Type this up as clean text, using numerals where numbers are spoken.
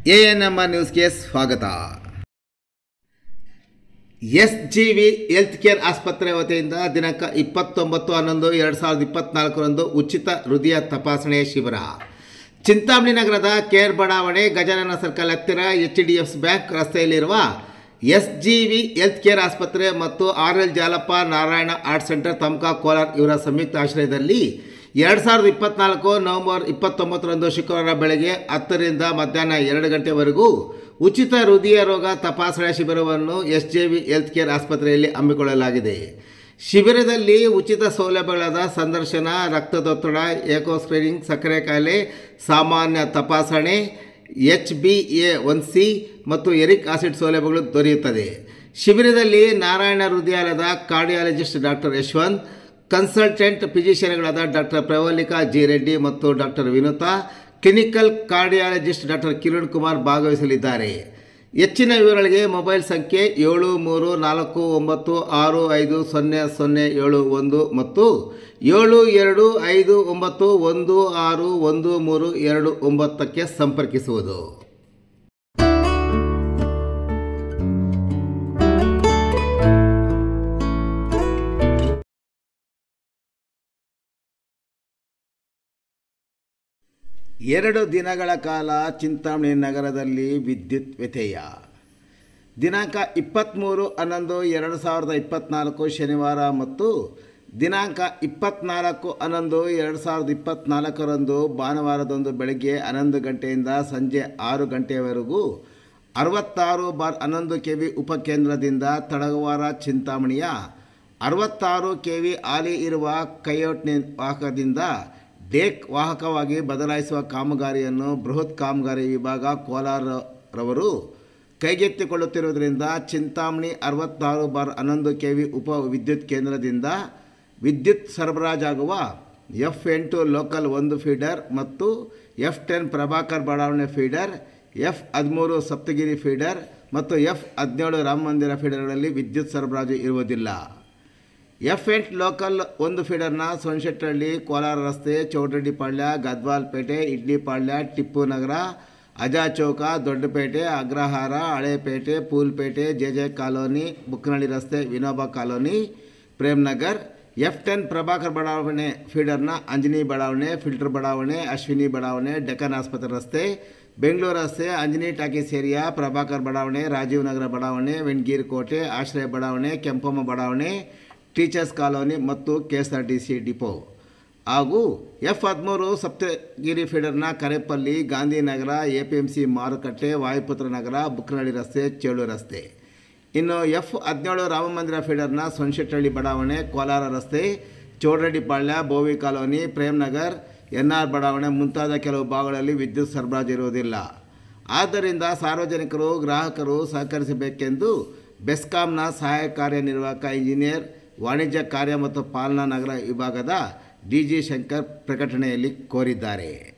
ANM ನ್ಯೂಸ್ಗೆ ಸ್ವಾಗತ. SGV health care ಆಸ್ಪತ್ರೆ ವತಿಯಿಂದ ದಿನಾಂಕ 29/11/2024 ಉಚಿತ ಹೃದಯ ತಪಾಸಣೆ ಶಿಬಿರ. ಚಿಂತಾಮಣಿ ನಗರದ ಕೇರ್ ಬಡಾವಣೆ, ಗಜಾನನ ಸರ್ಕಲ್ ಹತ್ತಿರ HDFC ಬ್ಯಾಂಕ್ ರಸ್ತೆಯಲ್ಲಿರುವ ಎಸ್ಜಿವಿ ಹೆಲ್ತ್ ಕೇರ್ ಆಸ್ಪತ್ರೆ ಮತ್ತು RL Jalappa Narayana art centre ತಮ್ಕ ಕೋಲಾರ ಇವರ ಸಂಯುಕ್ತ ಆಶ್ರಯದಲ್ಲಿ 2024 ನವೆಂಬರ್ 29 ಶುಕ್ರವಾರ ಬೆಳಗ್ಗೆ 10 ರಿಂದ ಮಧ್ಯಾಹ್ನ 2 ಗಂಟೆವರೆಗೂ ಉಚಿತ ಹೃದಯ ರೋಗ ತಪಾಸಣಾ ಶಿಬಿರವನ್ನು ಎಸ್ಜಿವಿ ಹೆಲ್ತ್ ಕೇರ್ ಆಸ್ಪತ್ರೆಯಲ್ಲಿ ಹಮ್ಮಿಕೊಳ್ಳಲಾಗಿದೆ. ಶಿಬಿರದಲ್ಲಿ ಉಚಿತ ಸೌಲಭ್ಯಗಳಾದ ಸಂದರ್ಶನ, ರಕ್ತದೊತ್ತಡ, ಎಕೋ ಸ್ಕ್ರೀನಿಂಗ್, ಸಕ್ಕರೆ ಕಾಯಿಲೆ ಸಾಮಾನ್ಯ ತಪಾಸಣೆ, HbA1c ಮತ್ತು ಎರಿಕ್ ಆಸಿಡ್ ಸೌಲಭ್ಯಗಳು ದೊರೆಯುತ್ತದೆ. ಶಿಬಿರದಲ್ಲಿ ನಾರಾಯಣ ಹೃದಯಾಲಯದ ಕಾರ್ಡಿಯಾಲಜಿಸ್ಟ್ ಡಾಕ್ಟರ್ ಯಶವಂತ್, ಕನ್ಸಲ್ಟೆಂಟ್ ಫಿಸಿಷಿಯನ್ಗಳಾದ ಡಾಕ್ಟರ್ ಪ್ರವಲ್ಲಿಕಾ ಜಿ ರೆಡ್ಡಿ ಮತ್ತು doctor Vinutha, clinical cardiologist doctor Kiran Kumar ಭಾಗವಹಿಸಲಿದ್ದಾರೆ. ಹೆಚ್ಚಿನ ವಿವರಗಳಿಗೆ ಮೊಬೈಲ್ ಸಂಖ್ಯೆ 7349650071 ಮತ್ತು 7259161329ಕ್ಕೆ ಸಂಪರ್ಕಿಸುವುದು. ಎರಡು ದಿನಗಳ ಕಾಲ ಚಿಂತಾಮಣಿ ನಗರದಲ್ಲಿ ವಿದ್ಯುತ್ ವ್ಯತ್ಯಯ. ದಿನಾಂಕ 23/11/2024 ಶನಿವಾರ ಮತ್ತು ದಿನಾಂಕ 24/11/2024 ಭಾನುವಾರದಂದು ಬೆಳಗ್ಗೆ 11 ಗಂಟೆಯಿಂದ ಸಂಜೆ 6 ಗಂಟೆಯವರೆಗೂ 66/11 kV ಉಪಕೇಂದ್ರದಿಂದ ತಡಗವಾರ ಚಿಂತಾಮಣಿಯ 66 kV ಹಾಲಿ ಇರುವ ಕೈಔಟ್ ವಾಹಕದಿಂದ ಡೇಕ್ ವಾಹಕವಾಗಿ ಬದಲಾಯಿಸುವ ಕಾಮಗಾರಿಯನ್ನು ಬೃಹತ್ ಕಾಮಗಾರಿ ವಿಭಾಗ ಕೋಲಾರರವರು ಕೈಗೆತ್ತಿಕೊಳ್ಳುತ್ತಿರುವುದರಿಂದ ಚಿಂತಾಮಣಿ 66/11 kV ಉಪ ವಿದ್ಯುತ್ ಕೇಂದ್ರದಿಂದ ವಿದ್ಯುತ್ ಸರಬರಾಜಾಗುವ F8 ಲೋಕಲ್ 1 ಫೀಡರ್ ಮತ್ತು F10 ಪ್ರಭಾಕರ್ ಬಡಾವಣೆ ಫೀಡರ್, F13 ಸಪ್ತಗಿರಿ ಫೀಡರ್ ಮತ್ತು F17 ರಾಮಮಂದಿರ ಫೀಡರ್ಗಳಲ್ಲಿ ವಿದ್ಯುತ್ ಸರಬರಾಜು ಇರುವುದಿಲ್ಲ. F8 ಲೋಕಲ್ 1 ಫೀಡರ್ನ ಸೋನಶೆಟ್ಟಹಳ್ಳಿ, ಕೋಲಾರ ರಸ್ತೆ, ಚೌಡರೆಡ್ಡಿಪಾಳ್ಯ, ಗದ್ವಾಲಪೇಟೆ, ಇಡ್ಲಿಪಾಳ್ಯ, ಟಿಪ್ಪು ನಗರ, ಅಜಾಚೌಕ, ದೊಡ್ಡಪೇಟೆ, ಅಗ್ರಹಾರ, ಹಳೇಪೇಟೆ, ಪೂಲ್ಪೇಟೆ, JJ ಕಾಲೋನಿ, ಬುಕ್ಕನಹಳ್ಳಿ ರಸ್ತೆ, ವಿನೋಬಾ ಕಾಲೋನಿ, ಪ್ರೇಮ್ನಗರ್. F10 ಪ್ರಭಾಕರ್ ಬಡಾವಣೆ ಫೀಡರ್ನ ಅಂಜನಿ ಬಡಾವಣೆ, ಫಿಲ್ಟರ್ ಬಡಾವಣೆ, ಅಶ್ವಿನಿ ಬಡಾವಣೆ, ಡೆಕ್ಕನ್ ಆಸ್ಪತ್ರೆ ರಸ್ತೆ, ಬೆಂಗಳೂರು ರಸ್ತೆ, ಅಂಜನಿ ಟಾಕೀಸ್ ಏರಿಯಾ, ಪ್ರಭಾಕರ್ ಬಡಾವಣೆ, ರಾಜೀವ್ ನಗರ ಬಡಾವಣೆ, ವೆಂಗೀರ್ ಕೋಟೆ, ಆಶ್ರಯ ಬಡಾವಣೆ, ಕೆಂಪಮ್ಮ ಬಡಾವಣೆ, ಟೀಚರ್ಸ್ ಕಾಲೋನಿ ಮತ್ತು KSRTC ಡಿಪೋ ಹಾಗೂ F13 ಸಪ್ತಗಿರಿ ಫೀಡರ್ನ ಕರೇಪಲ್ಲಿ, ಗಾಂಧಿನಗರ, APMC ಮಾರುಕಟ್ಟೆ, ವಾಯುಪುತ್ರ ನಗರ, ಬುಕ್ಕನಹಳ್ಳಿ ರಸ್ತೆ, ಚೇಳು ರಸ್ತೆ. ಇನ್ನು F17 ರಾಮಮಂದಿರ ಫೀಡರ್ನ ಸೋನಶೆಟ್ಟಹಳ್ಳಿ ಬಡಾವಣೆ, ಕೋಲಾರ ರಸ್ತೆ, ಚೌಡರೆಡ್ಡಿಪಾಳ್ಯ, ಬೋವಿ ಕಾಲೋನಿ, ಪ್ರೇಮ್ನಗರ್, NR ಬಡಾವಣೆ ಮುಂತಾದ ಕೆಲವು ಭಾಗಗಳಲ್ಲಿ ವಿದ್ಯುತ್ ಸರಬರಾಜು ಇರುವುದಿಲ್ಲ. ಆದ್ದರಿಂದ ಸಾರ್ವಜನಿಕರು, ಗ್ರಾಹಕರು ಸಹಕರಿಸಬೇಕೆಂದು ಬೆಸ್ಕಾಂನ ಸಹಾಯಕ ಕಾರ್ಯನಿರ್ವಾಹಕ ಇಂಜಿನಿಯರ್, ವಾಣಿಜ್ಯ ಕಾರ್ಯ ಮತ್ತು ಪಾಲನಾ ನಗರ ವಿಭಾಗದ DG ಶಂಕರ್ ಪ್ರಕಟಣೆಯಲ್ಲಿ ಕೋರಿದ್ದಾರೆ.